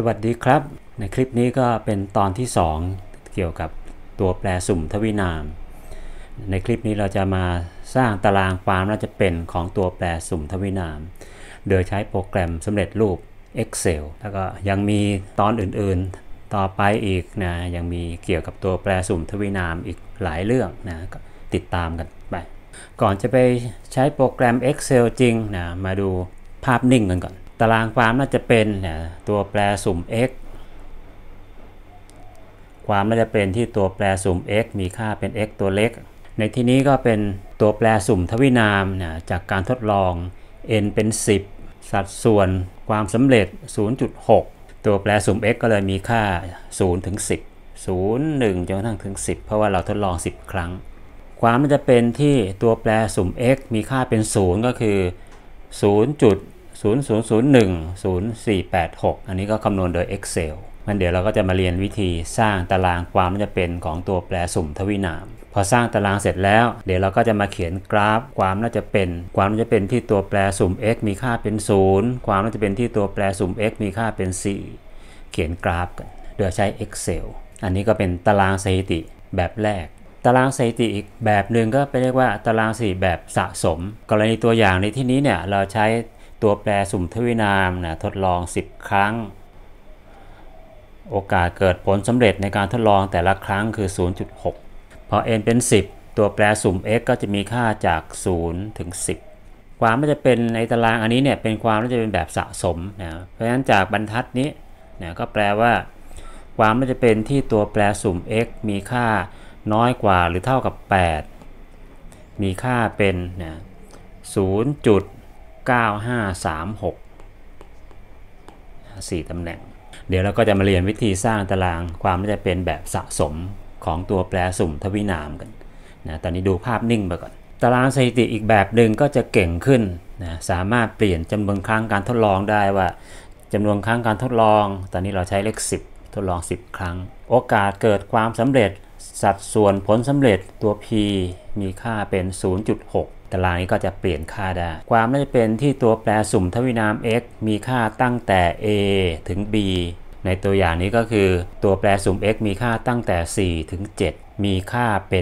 สวัสดีครับในคลิปนี้ก็เป็นตอนที่2เกี่ยวกับตัวแปรสุ่มทวินามในคลิปนี้เราจะมาสร้างตารางความน่าจะเป็นของตัวแปรสุ่มทวินามโดยใช้โปรแกรมสำเร็จรูป Excel แล้วก็ยังมีตอนอื่นๆต่อไปอีกนะยังมีเกี่ยวกับตัวแปรสุ่มทวินามอีกหลายเรื่องนะก็ติดตามกันไปก่อนจะไปใช้โปรแกรม Excel จริงนะมาดูภาพนิ่งกันก่อนตารางความน่าจะเป็นตัวแปรสุ่ม x ความน่าจะเป็นที่ตัวแปรสุ่ม x มีค่าเป็น x ตัวเล็กในที่นี้ก็เป็นตัวแปรสุ่มทวินามจากการทดลอง n เป็น10สัดส่วนความสำเร็จ 0.6 ตัวแปรสุ่ม x ก็เลยมีค่า0ถึง10 0 1จนกระทั่งถึง10เพราะว่าเราทดลอง10ครั้งความน่าจะเป็นที่ตัวแปรสุ่ม x มีค่าเป็น0ก็คือ0.00010486 อันนี้ก็คำนวณโดย Excel งั้นเดี๋ยวเราก็จะมาเรียนวิธีสร้างตารางความน่าจะเป็นของตัวแปรสุ่มทวินามพอสร้างตารางเสร็จแล้วเดี๋ยวเราก็จะมาเขียนกราฟความน่าจะเป็นที่ตัวแปรสุ่ม x มีค่าเป็น0ความน่าจะเป็นที่ตัวแปรสุ่ม x มีค่าเป็น4เขียนกราฟกันโดยใช้ Excel อันนี้ก็เป็นตารางสถิติแบบแรกตารางสถิติอีกแบบหนึ่งก็เรียกว่าตารางสถิติแบบสะสมกรณีตัวอย่างในที่นี้เนี่ยเราใช้ตัวแปรสุ่มทวินามทดลอง10ครั้งโอกาสเกิดผลสำเร็จในการทดลองแต่ละครั้งคือ 0.6 พอ n เป็น10ตัวแปรสุ่ม x ก็จะมีค่าจาก0ถึง10ความน่าจะเป็นในตารางอันนี้เนี่ยเป็นความน่าจะเป็นแบบสะสมเพราะฉะนั้นจากบรรทัดนี้ก็แปลว่าความน่าจะเป็นที่ตัวแปรสุ่ม x มีค่าน้อยกว่าหรือเท่ากับ8มีค่าเป็น0.9536 4ตำแหน่งเดี๋ยวเราก็จะมาเรียนวิธีสร้างตารางความน่าจะเป็นแบบสะสมของตัวแปรสุ่มทวินามกันตอนนี้ดูภาพนิ่งไปก่อนตารางสถิติอีกแบบหนึ่งก็จะเก่งขึ้นสามารถเปลี่ยนจำนวนครั้งการทดลองได้ว่าจำนวนครั้งการทดลองตอนนี้เราใช้เลข10ทดลอง10ครั้งโอกาสเกิดความสำเร็จสัดส่วนผลสำเร็จตัว p มีค่าเป็น 0.6 ตารางนี้ก็จะเปลี่ยนค่าได้ความน่าจะเป็นที่ตัวแปรสุ่มทวินาม x มีค่าตั้งแต่ a ถึง b ในตัวอย่างนี้ก็คือตัวแปรสุ่ม x มีค่าตั้งแต่4ถึง7มีค่าเป็น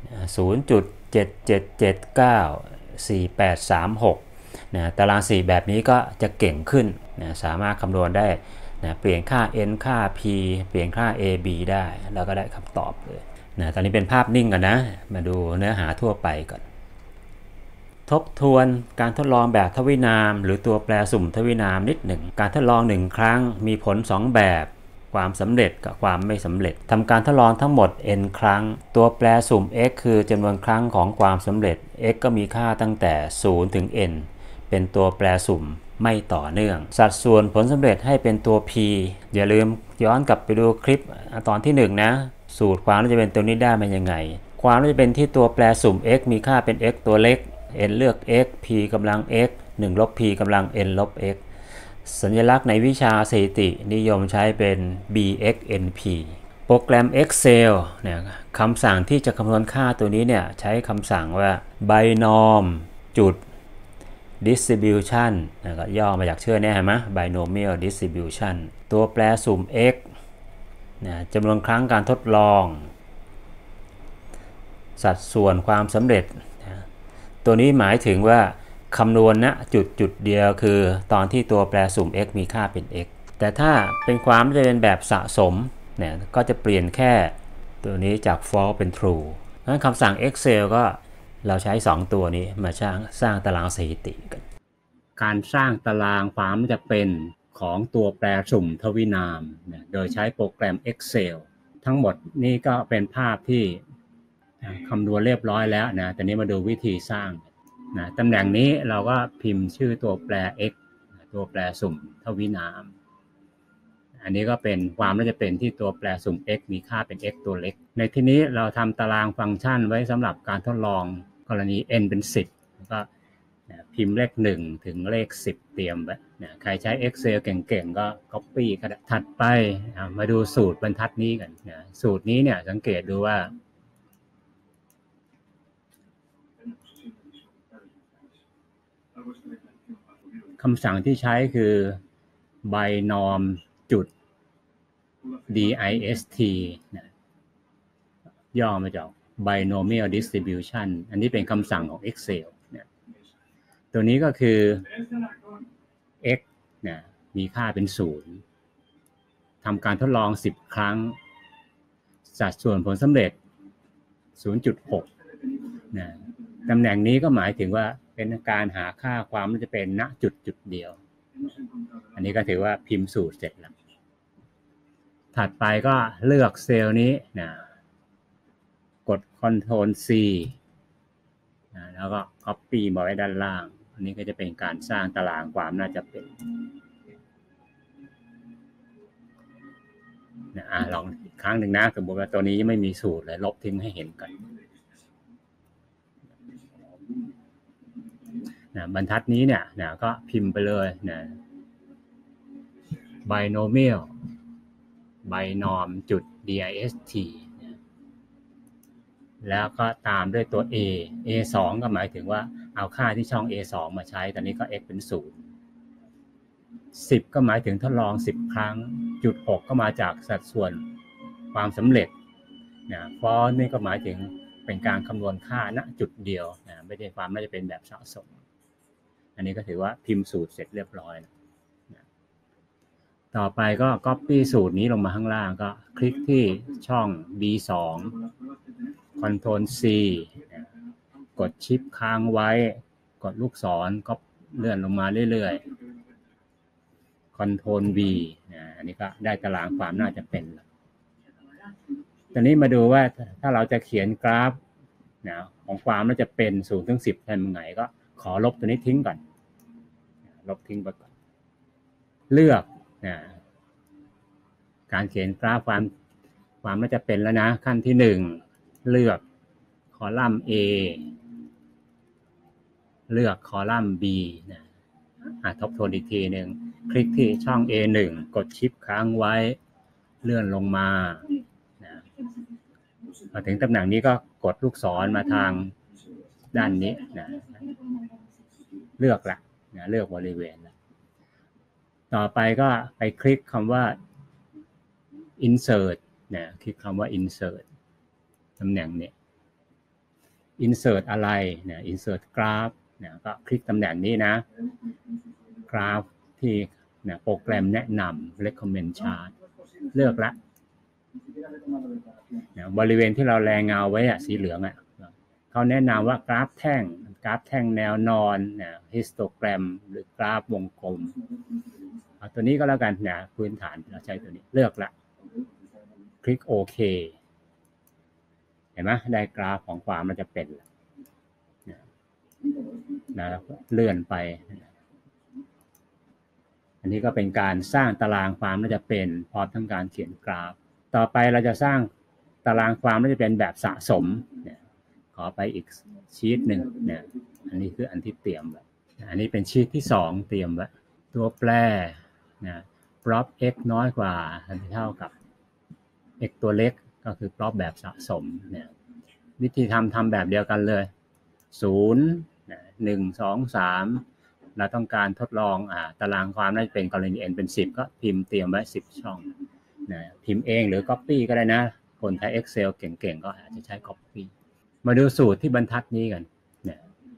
0.77794836 ตาราง4แบบนี้ก็จะเก่งขึ้นสามารถคำนวณได้เปลี่ยนค่า n ค่า p เปลี่ยนค่า a b ได้แล้วก็ได้คำตอบเลยตอนนี้เป็นภาพนิ่งกันนะมาดูเนื้อหาทั่วไปก่อนทบทวนการทดลองแบบทวินามหรือตัวแปรสุ่มทวินามนิดหนึ่งการทดลอง1ครั้งมีผล2แบบความสำเร็จกับความไม่สำเร็จทำการทดลองทั้งหมด n ครั้งตัวแปรสุ่ม x คือจำนวนครั้งของความสำเร็จ x ก็มีค่าตั้งแต่0ถึง n เป็นตัวแปรสุ่มไม่ต่อเนื่องสัดส่วนผลสำเร็จให้เป็นตัว p อย่าลืมย้อนกลับไปดูคลิปตอนที่1นะสูตรความน่าจะเป็นตัวนี้ได้มายังไงความน่าจะเป็นที่ตัวแปรสุ่ม x มีค่าเป็น x ตัวเล็ก n เลือก x p กำลัง x 1ลบ p กำลัง n ลบ x สัญลักษณ์ในวิชาสถิตินิยมใช้เป็น bxnp โปรแกรม Excel คำสั่งที่จะคำนวณค่าตัวนี้ใช้คำสั่งว่า binom จุด distribution ก็ย่อมาจากชื่อนี้เห็นไหม binomial distribution ตัวแปรสุ่ม x จำนวนครั้งการทดลองสัดส่วนความสำเร็จตัวนี้หมายถึงว่าคำนวณณจุดเดียวคือตอนที่ตัวแปรสุ่ม x มีค่าเป็น x แต่ถ้าเป็นความจะเป็นแบบสะสมก็จะเปลี่ยนแค่ตัวนี้จาก false เป็น true งั้นคำสั่ง Excel ก็เราใช้2ตัวนี้มาสร้างตารางสถิติกันการสร้างตารางความจะเป็นของตัวแปรสุ่มทวินามโดยใช้โปรแกรม Excel ทั้งหมดนี่ก็เป็นภาพที่คำนวณเรียบร้อยแล้วแต่นี้มาดูวิธีสร้างตำแหน่งนี้เราก็พิมพ์ชื่อตัวแปร x ตัวแปรสุ่มทวินามอันนี้ก็เป็นความน่าจะเป็นที่ตัวแปรสุ่ม x มีค่าเป็น x ตัวเล็กในที่นี้เราทำตารางฟังก์ชันไว้สำหรับการทดลองกรณี n เป็น10ก็พิมพ์เลข1ถึงเลข10เตรียมไว้ใครใช้ Excel เก่งๆก็ Copy ก็ได้ถัดไปมาดูสูตรบรรทัดนี้กันสูตรนี้สังเกตดูว่าคำสั่งที่ใช้คือ binom จุด DIST นะย่อมาจาก binomial distribution อันนี้เป็นคำสั่งของ Excel นะตัวนี้ก็คือ x นะมีค่าเป็น0ทำการทดลอง10ครั้งสัดส่วนผลสำเร็จ 0.6 นะตำแหน่งนี้ก็หมายถึงว่าเป็นการหาค่าความน่าจะเป็นณจุดเดียวอันนี้ก็ถือว่าพิมพ์สูตรเสร็จแล้วถัดไปก็เลือกเซลล์นี้นะกด Ctrl C นะแล้วก็ Copy มาไว้ด้านล่างอันนี้ก็จะเป็นการสร้างตารางความน่าจะเป็นนะลองอีกครั้งหนึ่งนะสมมติว่าตัวนี้ยังไม่มีสูตรเลยลบทิ้งให้เห็นกันนะบรรทัดนี้เนี่ยนะก็พิมพ์ไปเลยนะ binomial binom จุด dist นะแล้วก็ตามด้วยตัว a2 ก็หมายถึงว่าเอาค่าที่ช่อง a2 มาใช้ตอนนี้ก็ x เป็น0 10ก็หมายถึงทดลอง10ครั้งจุด6ก็มาจากสัดส่วนความสำเร็จนะ for นี่ก็หมายถึงเป็นการคำนวณค่าณจุดเดียวนะไม่ได้ความน่าจะเป็นแบบสะสมอันนี้ก็ถือว่าพิมพ์สูตรเสร็จเรียบร้อยนะต่อไปก็ copy สูตรนี้ลงมาข้างล่างก็คลิกที่ช่อง B2 Ctrl C นะกดชิปค้างไว้กดลูกศรก็เลื่อนลงมาเรื่อยๆ Ctrl V นะอันนี้ก็ได้ตารางความน่าจะเป็นแล้วตอนนี้มาดูว่าถ้าเราจะเขียนกราฟนะของความน่าจะเป็น0 ถึง 10ทำยังไงก็ขอลบตัวนี้ทิ้งก่อนลบทิ้งไปก่อนเลือกนะการเขียนกราฟความน่าจะเป็นแล้วนะขั้นที่1เลือกคอลัมน์ A เลือกคอลัมน์ B นะทบทวนอีกทีนึงคลิกที่ช่อง A1 กดชิปค้างไว้เลื่อนลงมานะพอถึงตำแหน่งนี้ก็กดลูกศรมาทางด้านนี้นะเลือกละนะเลือกบริเวณละต่อไปก็ไปคลิกคำว่า insert นะคลิกคำว่า insert ตำแหน่งนี้ insert อะไรนะ insert graph นะก็คลิกตำแหน่งนี้นะ graph ที่นะโปรแกรมแนะนำ recommend chart เลือกละนะบริเวณที่เราแรงเงาไว้สีเหลืองเขาแนะนำว่ากราฟแท่งแนวนอนนะ histogram หรือกราฟวงกลมเอาตัวนี้ก็แล้วกันนะพื้นฐานเราใช้ตัวนี้เลือกละคลิกโอเคเห็นไหมได้กราฟของความมันจะเป็นนะเลื่อนไปอันนี้ก็เป็นการสร้างตารางความน่าจะเป็นพร้อมทั้งการเขียนกราฟต่อไปเราจะสร้างตารางความน่าจะเป็นแบบสะสมขอไปอีกชีทหนึ่งเนี่ยอันนี้คืออันที่เตรียมไว้อันนี้เป็นชีทที่2เตรียมไว้ตัวแปรนะ prop x น้อยกว่าเท่ากับ x ตัวเล็กก็คือ prop แบบสะสมเนี่ยวิธีทำแบบเดียวกันเลย0 1 2 3เราต้องการทดลองตารางความน่าจะเป็นกรณี n เป็น10ก็พิมพ์เตรียมไว้10ช่องนะพิมพ์เองหรือ copy ก็ได้นะคนใช้ Excel เก่งๆก็อาจจะใช้ copy มาดูสูตรที่บรรทัดนี้กันนะ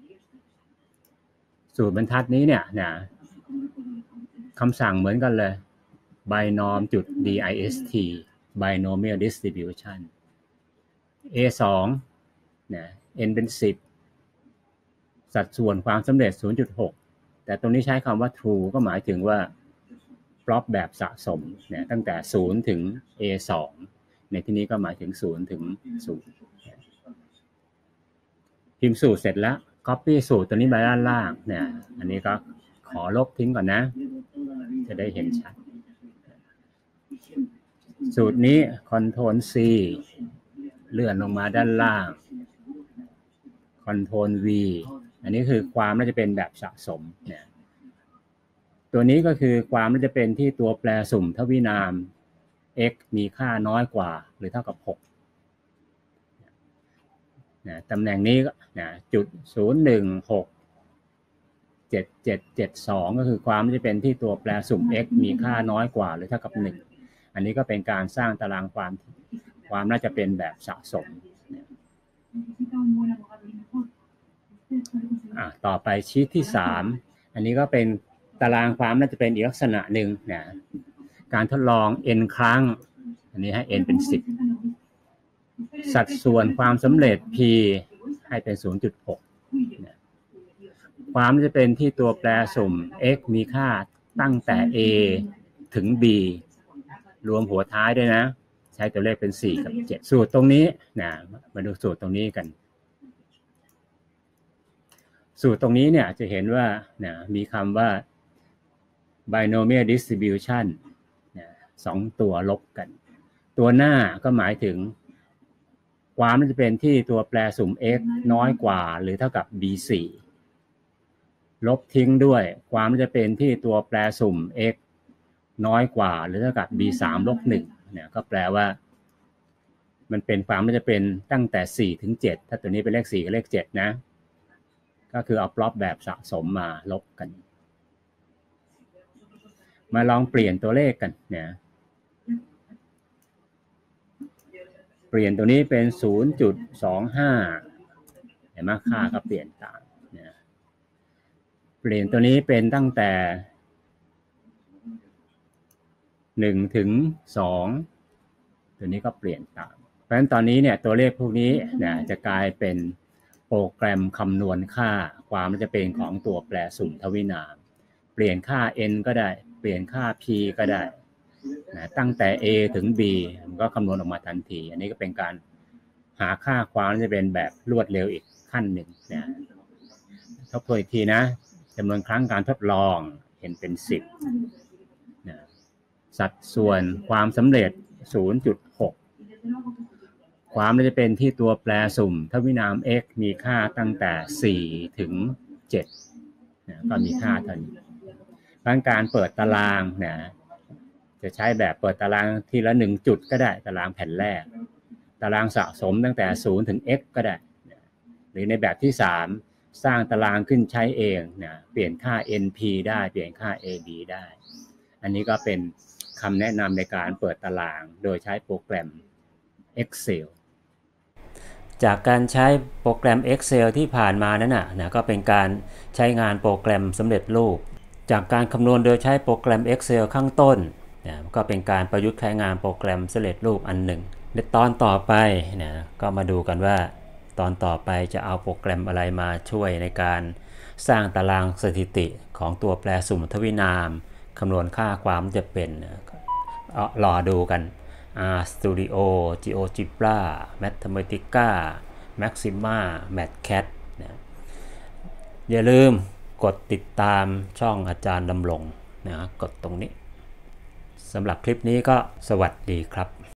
สูตรบรรทัดนี้เนี่ยนะคำสั่งเหมือนกันเลย binom จุด dist binomial distribution a2 นะ n เป็น10สัดส่วนความสำเร็จ 0.6 แต่ตรงนี้ใช้คำว่า true ก็หมายถึงว่า plot แบบสะสมนะตั้งแต่0ถึง a2 ในที่นี้ก็หมายถึง0ถึง0พิมพ์สูตรเสร็จแล้ว copy สูตรตัวนี้มาด้านล่างเนี่ยอันนี้ก็ขอลบทิ้งก่อนนะจะได้เห็นชัดสูตรนี้ Ctrl C เลื่อนลงมาด้านล่าง Ctrl V อันนี้คือความน่าจะเป็นแบบสะสมเนี่ยตัวนี้ก็คือความน่าจะเป็นที่ตัวแปรสุ่มทวินาม x มีค่าน้อยกว่าหรือเท่ากับ6นะตำแหน่งนี้นะจุด0167772ก็คือความน่าจะเป็นที่ตัวแปรสุ่ม x มีค่าน้อยกว่าหรือเท่ากับ1 อันนี้ก็เป็นการสร้างตารางความน่าจะเป็นแบบสะสมต่อไปชีทที่3อันนี้ก็เป็นตารางความน่าจะเป็นอีกลักษณะหนึ่งนะการทดลอง n ครั้งอันนี้ให้ n เป็น10สัดส่วนความสำเร็จ p ให้เป็น 0.6 นะความน่าจะเป็นที่ตัวแปรสุ่ม x มีค่าตั้งแต่ a ถึง b รวมหัวท้ายด้วยนะใช้ตัวเลขเป็น4กับ7สูตรตรงนี้นะมาดูสูตรตรงนี้กันสูตรตรงนี้เนี่ยจะเห็นว่านะมีคำว่า binomial distribution นะ2ตัวลบกันตัวหน้าก็หมายถึงความมันจะเป็นที่ตัวแปรสุ่ม x น้อยกว่าหรือเท่ากับ b4 ลบทิ้งด้วยความมันจะเป็นที่ตัวแปรสุ่ม x น้อยกว่าหรือเท่ากับ b3 ลบ1เนี่ยก็แปลว่ามันเป็นความมันจะเป็นตั้งแต่4ถึง7ถ้าตัวนี้เป็นเลข4กับเลข7นะก็คือเอาพล็อตแบบสะสมมาลบกันมาลองเปลี่ยนตัวเลขกันนะเปลี่ยนตัวนี้เป็น 0.25 เห็นไหมค่าก็เปลี่ยนตามนะเปลี่ยนตัวนี้เป็นตั้งแต่1ถึง2ตัวนี้ก็เปลี่ยนตามเพราะฉะนั้นตอนนี้เนี่ยตัวเลขพวกนี้นะจะกลายเป็นโปรแกรมคำนวณค่าความมันจะเป็นของตัวแปรสุ่มทวินามเปลี่ยนค่า n ก็ได้เปลี่ยนค่า p ก็ได้นะตั้งแต่ a ถึง b มันก็คำนวณออกมาทันทีอันนี้ก็เป็นการหาค่าความมันจะเป็นแบบรวดเร็วอีกขั้นหนึ่งนะทบทวนอีกทีนะจำนวนครั้งการทดลองเห็นเป็น10นะสัดส่วนความสำเร็จ 0.6 ความมันจะเป็นที่ตัวแปรสุ่มทวินาม x มีค่าตั้งแต่4ถึง7นะก็มีค่าเท่านี้การเปิดตารางนะจะใช้แบบเปิดตารางทีละ1จุดก็ได้ตารางแผ่นแรกตารางสะสมตั้งแต่0ถึง x ก็ได้หรือในแบบที่3สร้างตารางขึ้นใช้เองนะเปลี่ยนค่า np ได้เปลี่ยนค่า ab ได้อันนี้ก็เป็นคำแนะนำในการเปิดตารางโดยใช้โปรแกรม Excel จากการใช้โปรแกรม Excel ที่ผ่านมานั้นนะก็เป็นการใช้งานโปรแกรมสำเร็จรูปจากการคำนวณโดยใช้โปรแกรม Excel ข้างต้นนะก็เป็นการประยุกต์ใช้งานโปรแกรมสำเร็จรูปอันหนึ่งในตอนต่อไปนะก็มาดูกันว่าตอนต่อไปจะเอาโปรแกรมอะไรมาช่วยในการสร้างตารางสถิติของตัวแปรสุ่มทวินามคำนวณค่าความจะเป็นรอดูกัน RStudio GeoGebra Mathematica Maxima MathCAD นะอย่าลืมกดติดตามช่องอาจารย์ดำรงนะกดตรงนี้สำหรับคลิปนี้ก็สวัสดีครับ